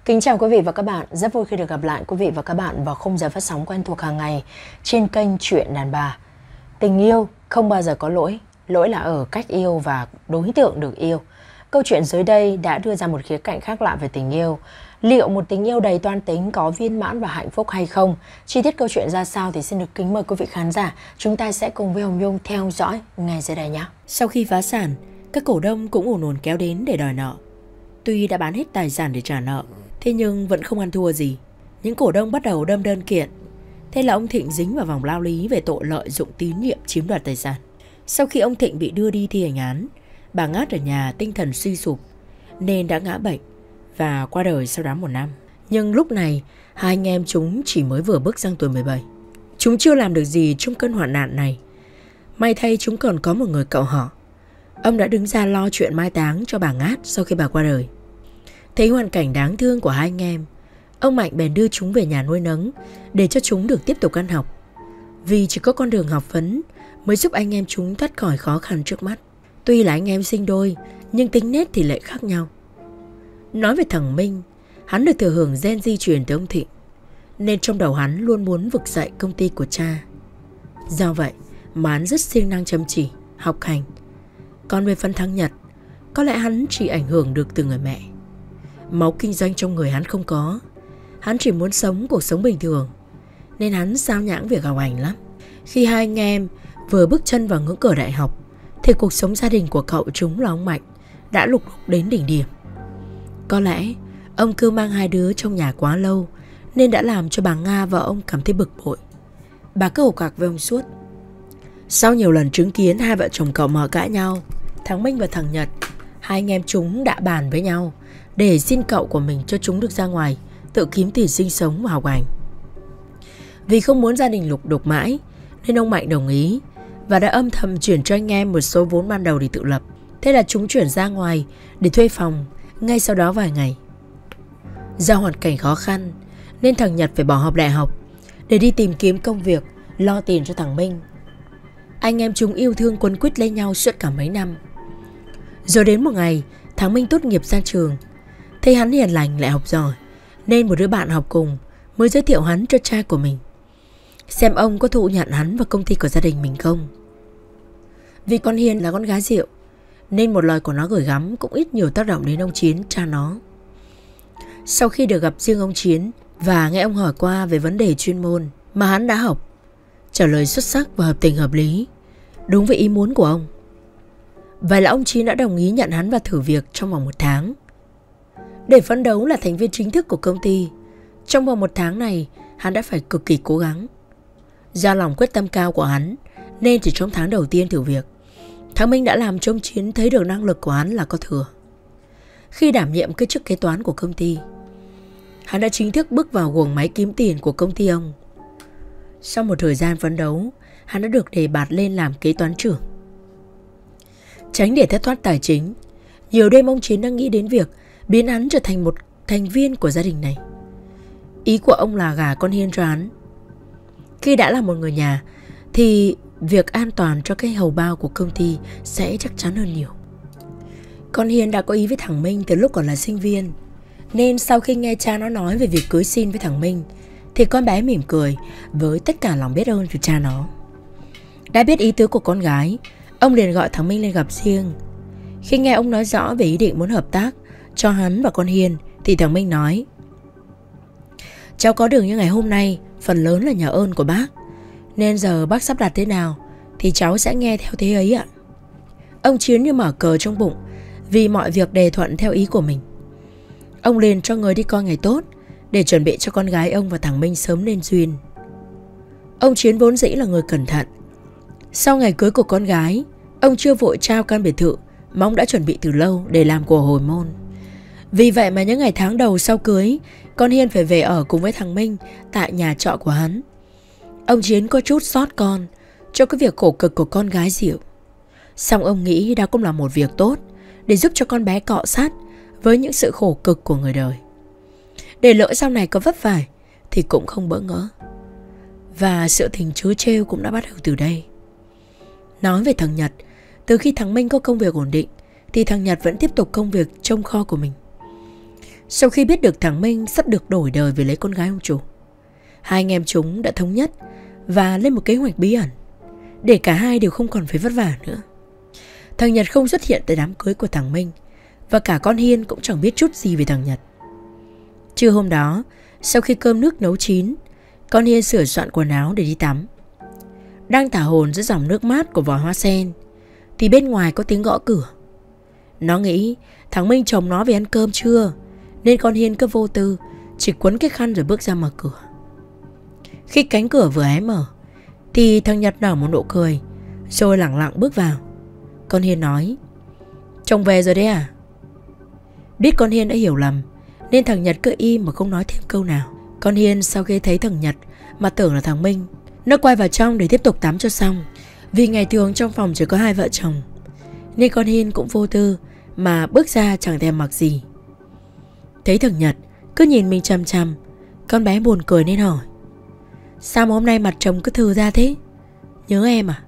Kính chào quý vị và các bạn, rất vui khi được gặp lại quý vị và các bạn vào khung giờ phát sóng quen thuộc hàng ngày trên kênh Chuyện Đàn Bà. Tình yêu không bao giờ có lỗi, lỗi là ở cách yêu và đối tượng được yêu. Câu chuyện dưới đây đã đưa ra một khía cạnh khác lạ về tình yêu. Liệu một tình yêu đầy toan tính có viên mãn và hạnh phúc hay không? Chi tiết câu chuyện ra sao thì xin được kính mời quý vị khán giả. Chúng ta sẽ cùng với Hồng Nhung theo dõi ngay dưới đây nhé. Sau khi phá sản, các cổ đông cũng ùn ùn kéo đến để đòi nợ. Tuy đã bán hết tài sản để trả nợ, thế nhưng vẫn không ăn thua gì. Những cổ đông bắt đầu đâm đơn kiện. Thế là ông Thịnh dính vào vòng lao lý về tội lợi dụng tín nhiệm chiếm đoạt tài sản. Sau khi ông Thịnh bị đưa đi thi hành án, bà Ngát ở nhà tinh thần suy sụp nên đã ngã bệnh và qua đời sau đó 1 năm. Nhưng lúc này hai anh em chúng chỉ mới vừa bước sang tuổi 17. Chúng chưa làm được gì trong cơn hoạn nạn này. May thay chúng còn có một người cậu họ. Ông đã đứng ra lo chuyện mai táng cho bà Ngát sau khi bà qua đời. Thấy hoàn cảnh đáng thương của hai anh em, ông Mạnh bèn đưa chúng về nhà nuôi nấng để cho chúng được tiếp tục ăn học. Vì chỉ có con đường học vấn mới giúp anh em chúng thoát khỏi khó khăn trước mắt. Tuy là anh em sinh đôi nhưng tính nết thì lại khác nhau. Nói về thằng Minh, hắn được thừa hưởng gen di truyền từ ông Thịnh, nên trong đầu hắn luôn muốn vực dậy công ty của cha. Do vậy mà hắn rất siêng năng chăm chỉ, học hành. Còn về phần thằng Nhật, có lẽ hắn chỉ ảnh hưởng được từ người mẹ. Máu kinh doanh trong người hắn không có. Hắn chỉ muốn sống cuộc sống bình thường, nên hắn sao nhãng việc học hành lắm. Khi hai anh em vừa bước chân vào ngưỡng cửa đại học thì cuộc sống gia đình của cậu chúng là ông Mạnh đã lục đục đến đỉnh điểm. Có lẽ ông cứ mang hai đứa trong nhà quá lâu nên đã làm cho bà Nga vợ ông cảm thấy bực bội. Bà cứ ồ cặc với ông suốt. Sau nhiều lần chứng kiến hai vợ chồng cậu mờ cãi nhau, thằng Minh và thằng Nhật, hai anh em chúng đã bàn với nhau để xin cậu của mình cho chúng được ra ngoài tự kiếm tiền sinh sống và học hành. Vì không muốn gia đình lục đục mãi nên ông Mạnh đồng ý và đã âm thầm chuyển cho anh em một số vốn ban đầu để tự lập. Thế là chúng chuyển ra ngoài để thuê phòng ngay sau đó vài ngày. Do hoàn cảnh khó khăn nên thằng Nhật phải bỏ học đại học để đi tìm kiếm công việc lo tiền cho thằng Minh. Anh em chúng yêu thương quấn quýt lấy nhau suốt cả mấy năm. Rồi đến một ngày thằng Minh tốt nghiệp ra trường, thấy hắn hiền lành lại học giỏi nên một đứa bạn học cùng mới giới thiệu hắn cho cha của mình, xem ông có thụ nhận hắn vào công ty của gia đình mình không. Vì con Hiền là con gái rượu nên một lời của nó gửi gắm cũng ít nhiều tác động đến ông Chiến, cha nó. Sau khi được gặp riêng ông Chiến và nghe ông hỏi qua về vấn đề chuyên môn mà hắn đã học, trả lời xuất sắc và hợp tình hợp lý, đúng với ý muốn của ông. Vậy là ông Chiến đã đồng ý nhận hắn vào thử việc trong vòng 1 tháng. Để phấn đấu là thành viên chính thức của công ty, trong vòng 1 tháng này hắn đã phải cực kỳ cố gắng. Do lòng quyết tâm cao của hắn nên chỉ trong tháng đầu tiên thử việc, thằng Minh đã làm cho ông Chiến thấy được năng lực của hắn là có thừa. Khi đảm nhiệm cái chức kế toán của công ty, hắn đã chính thức bước vào guồng máy kiếm tiền của công ty ông. Sau một thời gian phấn đấu, hắn đã được đề bạt lên làm kế toán trưởng. Tránh để thất thoát tài chính, nhiều đêm ông Chiến đang nghĩ đến việc biến hắn trở thành một thành viên của gia đình này. Ý của ông là gả con Hiên cho hắn. Khi đã là một người nhà thì việc an toàn cho cái hầu bao của công ty sẽ chắc chắn hơn nhiều. Con Hiên đã có ý với thằng Minh từ lúc còn là sinh viên, nên sau khi nghe cha nó nói về việc cưới xin với thằng Minh thì con bé mỉm cười với tất cả lòng biết ơn của cha nó. Đã biết ý tứ của con gái, ông liền gọi thằng Minh lên gặp riêng. Khi nghe ông nói rõ về ý định muốn hợp tác cho hắn và con Hiên thì thằng Minh nói: cháu có được như ngày hôm nay phần lớn là nhờ ơn của bác, nên giờ bác sắp đặt thế nào thì cháu sẽ nghe theo thế ấy ạ. Ông Chiến như mở cờ trong bụng vì mọi việc đề thuận theo ý của mình. Ông liền cho người đi coi ngày tốt để chuẩn bị cho con gái ông và thằng Minh sớm nên duyên. Ông Chiến vốn dĩ là người cẩn thận. Sau ngày cưới của con gái, ông chưa vội trao căn biệt thự mà ông đã chuẩn bị từ lâu để làm của hồi môn. Vì vậy mà những ngày tháng đầu sau cưới, con Hiên phải về ở cùng với thằng Minh tại nhà trọ của hắn. Ông Chiến có chút xót con cho cái việc khổ cực của con gái rượu. Song ông nghĩ đó cũng là một việc tốt để giúp cho con bé cọ sát với những sự khổ cực của người đời, để lỡ sau này có vấp phải thì cũng không bỡ ngỡ. Và sự tình trớ trêu cũng đã bắt đầu từ đây. Nói về thằng Nhật, từ khi thằng Minh có công việc ổn định thì thằng Nhật vẫn tiếp tục công việc trông kho của mình. Sau khi biết được thằng Minh sắp được đổi đời về lấy con gái ông chủ, hai anh em chúng đã thống nhất và lên một kế hoạch bí ẩn để cả hai đều không còn phải vất vả nữa. Thằng Nhật không xuất hiện tại đám cưới của thằng Minh, và cả con Hiên cũng chẳng biết chút gì về thằng Nhật. Trưa hôm đó, sau khi cơm nước nấu chín, con Hiên sửa soạn quần áo để đi tắm. Đang thả hồn giữa dòng nước mát của vòi hoa sen thì bên ngoài có tiếng gõ cửa. Nó nghĩ thằng Minh chồng nó về ăn cơm trưa, nên con Hiên cứ vô tư chỉ quấn cái khăn rồi bước ra mở cửa. Khi cánh cửa vừa hé mở thì thằng Nhật nở một nụ cười rồi lẳng lặng bước vào. Con Hiên nói: "Chồng về rồi đấy à?" Biết con Hiên đã hiểu lầm nên thằng Nhật cứ im mà không nói thêm câu nào. Con Hiên sau khi thấy thằng Nhật mà tưởng là thằng Minh, nó quay vào trong để tiếp tục tắm cho xong. Vì ngày thường trong phòng chỉ có hai vợ chồng nên con Hiên cũng vô tư mà bước ra chẳng thèm mặc gì. Thấy thằng Nhật cứ nhìn mình chằm chằm, con bé buồn cười nên hỏi: "Sao mà hôm nay mặt chồng cứ thừ ra thế? Nhớ em à?"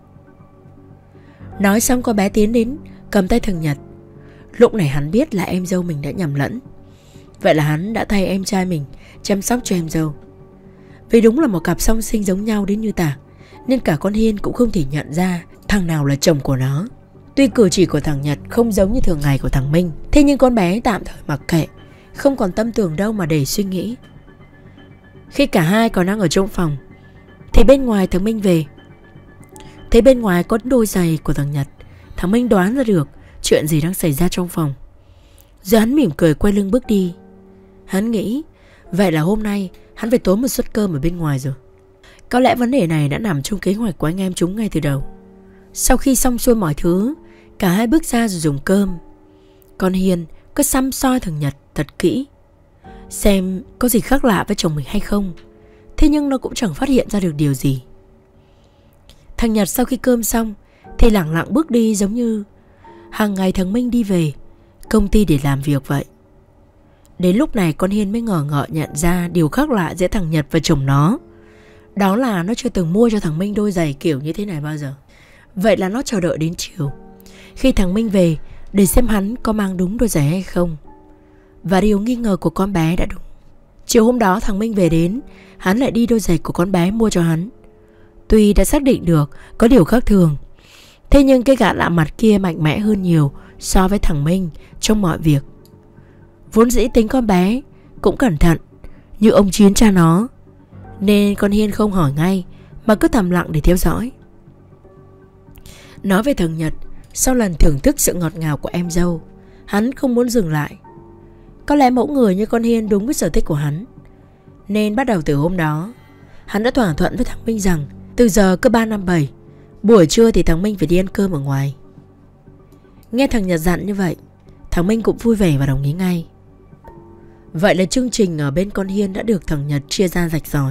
Nói xong con bé tiến đến cầm tay thằng Nhật. Lúc này hắn biết là em dâu mình đã nhầm lẫn. Vậy là hắn đã thay em trai mình chăm sóc cho em dâu. Vì đúng là một cặp song sinh giống nhau đến như tạc, nên cả con Hiên cũng không thể nhận ra thằng nào là chồng của nó. Tuy cử chỉ của thằng Nhật không giống như thường ngày của thằng Minh, thế nhưng con bé tạm thời mặc kệ, không còn tâm tưởng đâu mà để suy nghĩ. Khi cả hai còn đang ở trong phòng thì bên ngoài thằng Minh về. Thấy bên ngoài có đôi giày của thằng Nhật, thằng Minh đoán ra được chuyện gì đang xảy ra trong phòng. Giờ hắn mỉm cười quay lưng bước đi. Hắn nghĩ vậy là hôm nay hắn phải tốn một suất cơm ở bên ngoài rồi. Có lẽ vấn đề này đã nằm trong kế hoạch của anh em chúng ngay từ đầu. Sau khi xong xuôi mọi thứ, cả hai bước ra rồi dùng cơm. Con Hiên cứ săm soi thằng Nhật thật kỹ, xem có gì khác lạ với chồng mình hay không. Thế nhưng nó cũng chẳng phát hiện ra được điều gì. Thằng Nhật sau khi cơm xong thì lẳng lặng bước đi, giống như hàng ngày thằng Minh đi về công ty để làm việc vậy. Đến lúc này con Hiên mới ngờ nhận ra điều khác lạ giữa thằng Nhật và chồng nó. Đó là nó chưa từng mua cho thằng Minh đôi giày kiểu như thế này bao giờ. Vậy là nó chờ đợi đến chiều, khi thằng Minh về, để xem hắn có mang đúng đôi giày hay không. Và điều nghi ngờ của con bé đã đúng. Chiều hôm đó thằng Minh về đến, hắn lại đi đôi giày của con bé mua cho hắn. Tuy đã xác định được có điều khác thường, thế nhưng cái gã lạ mặt kia mạnh mẽ hơn nhiều so với thằng Minh trong mọi việc. Vốn dĩ tính con bé cũng cẩn thận như ông Chiến cha nó, nên con Hiên không hỏi ngay mà cứ thầm lặng để theo dõi. Nói về thằng Nhật, sau lần thưởng thức sự ngọt ngào của em dâu, hắn không muốn dừng lại. Có lẽ mẫu người như con Hiên đúng với sở thích của hắn, nên bắt đầu từ hôm đó hắn đã thỏa thuận với thằng Minh rằng từ giờ cứ 3 năm 7 buổi trưa thì thằng Minh phải đi ăn cơm ở ngoài. Nghe thằng Nhật dặn như vậy, thằng Minh cũng vui vẻ và đồng ý ngay. Vậy là chương trình ở bên con Hiên đã được thằng Nhật chia ra rạch ròi.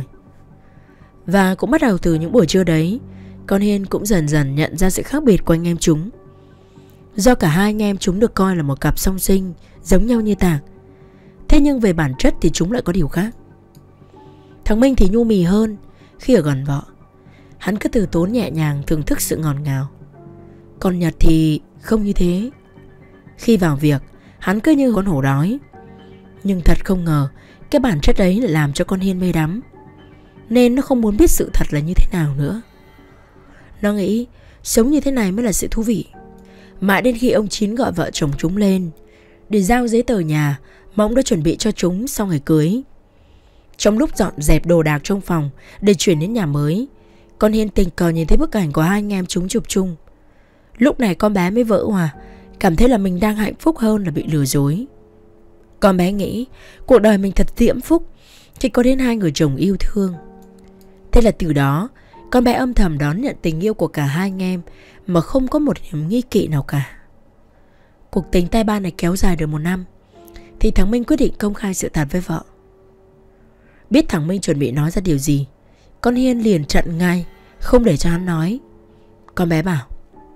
Và cũng bắt đầu từ những buổi trưa đấy, con Hiên cũng dần dần nhận ra sự khác biệt của anh em chúng. Do cả hai anh em chúng được coi là một cặp song sinh giống nhau như tạc, thế nhưng về bản chất thì chúng lại có điều khác. Thằng Minh thì nhu mì hơn khi ở gần vợ. Hắn cứ từ tốn nhẹ nhàng thưởng thức sự ngọt ngào. Còn Nhật thì không như thế. Khi vào việc, hắn cứ như con hổ đói. Nhưng thật không ngờ cái bản chất đấy lại làm cho con Hiên mê đắm, nên nó không muốn biết sự thật là như thế nào nữa. Nó nghĩ sống như thế này mới là sự thú vị. Mãi đến khi ông Chín gọi vợ chồng chúng lên để giao giấy tờ nhà mà ông đã chuẩn bị cho chúng sau ngày cưới. Trong lúc dọn dẹp đồ đạc trong phòng để chuyển đến nhà mới, con Hiên tình cờ nhìn thấy bức ảnh của hai anh em chúng chụp chung. Lúc này con bé mới vỡ òa, cảm thấy là mình đang hạnh phúc hơn là bị lừa dối. Con bé nghĩ cuộc đời mình thật diễm phúc khi có đến hai người chồng yêu thương. Thế là từ đó con bé âm thầm đón nhận tình yêu của cả hai anh em mà không có một niềm nghi kỵ nào cả. Cuộc tình tay ba này kéo dài được 1 năm thì thằng Minh quyết định công khai sự thật với vợ. Biết thằng Minh chuẩn bị nói ra điều gì, con Hiên liền chặn ngay, không để cho hắn nói. Con bé bảo: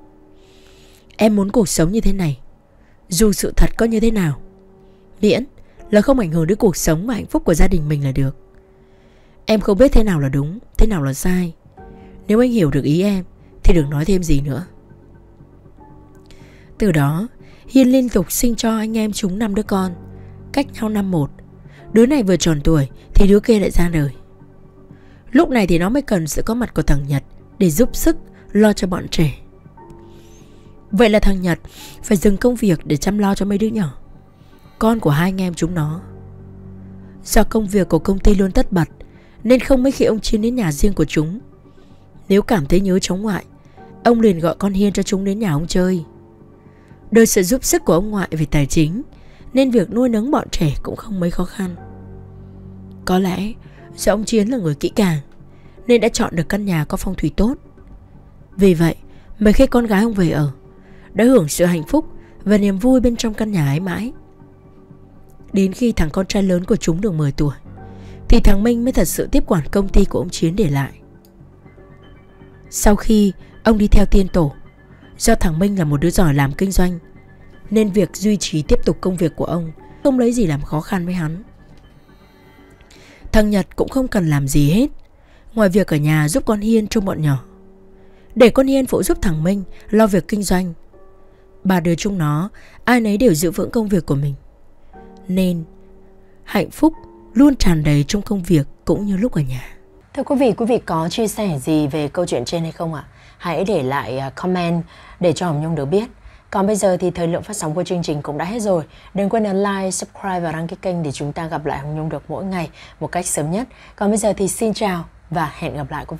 "Em muốn cuộc sống như thế này, dù sự thật có như thế nào, miễn là không ảnh hưởng đến cuộc sống và hạnh phúc của gia đình mình là được. Em không biết thế nào là đúng, thế nào là sai. Nếu anh hiểu được ý em thì đừng nói thêm gì nữa." Từ đó Hiên liên tục sinh cho anh em chúng 5 đứa con, cách nhau năm một. Đứa này vừa tròn tuổi thì đứa kia lại ra đời. Lúc này thì nó mới cần sự có mặt của thằng Nhật để giúp sức lo cho bọn trẻ. Vậy là thằng Nhật phải dừng công việc để chăm lo cho mấy đứa nhỏ, con của hai anh em chúng nó. Do công việc của công ty luôn tất bật nên không mấy khi ông Chiến đến nhà riêng của chúng. Nếu cảm thấy nhớ cháu ngoại, ông liền gọi con Hiên cho chúng đến nhà ông chơi. Đợi sự giúp sức của ông ngoại về tài chính nên việc nuôi nấng bọn trẻ cũng không mấy khó khăn. Có lẽ do ông Chiến là người kỹ càng nên đã chọn được căn nhà có phong thủy tốt. Vì vậy mấy khi con gái ông về ở, đã hưởng sự hạnh phúc và niềm vui bên trong căn nhà ấy mãi. Đến khi thằng con trai lớn của chúng được 10 tuổi thì thằng Minh mới thật sự tiếp quản công ty của ông Chiến để lại. Sau khi ông đi theo tiên tổ, do thằng Minh là một đứa giỏi làm kinh doanh nên việc duy trì tiếp tục công việc của ông không lấy gì làm khó khăn với hắn. Thằng Nhật cũng không cần làm gì hết ngoài việc ở nhà giúp con Hiên trông bọn nhỏ, để con Hiên phụ giúp thằng Minh lo việc kinh doanh. Ba đứa chúng nó ai nấy đều giữ vững công việc của mình, nên hạnh phúc luôn tràn đầy trong công việc cũng như lúc ở nhà. Thưa quý vị có chia sẻ gì về câu chuyện trên hay không ạ? Hãy để lại comment để cho Hồng Nhung được biết. Còn bây giờ thì thời lượng phát sóng của chương trình cũng đã hết rồi. Đừng quên ấn like, subscribe và đăng ký kênh để chúng ta gặp lại Hồng Nhung được mỗi ngày một cách sớm nhất. Còn bây giờ thì xin chào và hẹn gặp lại quý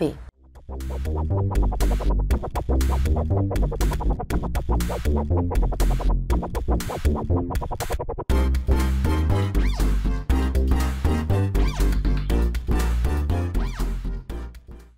vị.